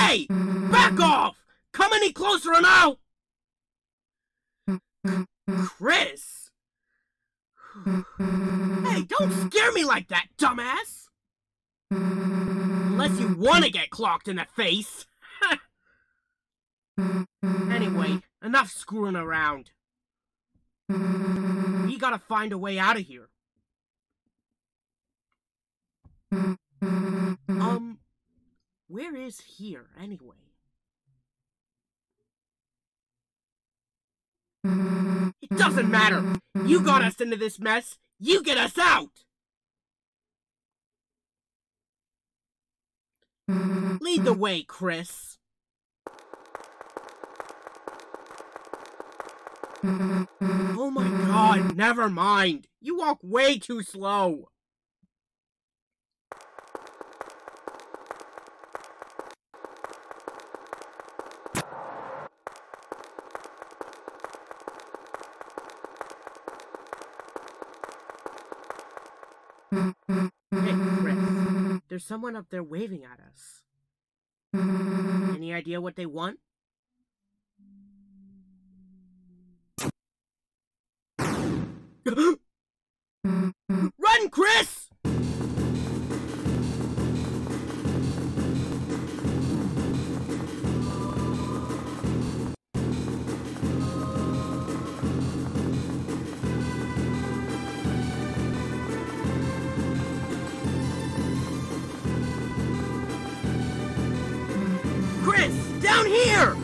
Hey! Back off! Come any closer and I'll... Kris! Hey, don't scare me like that, dumbass! Unless you want to get clocked in the face. Anyway, enough screwing around. We gotta find a way out of here. Where is here, anyway? It doesn't matter! You got us into this mess! You get us out! Lead the way, Kris. Oh my god, never mind! You walk way too slow! Hey, Kris. There's someone up there waving at us. Any idea what they want? Run, Kris! Kris, down here!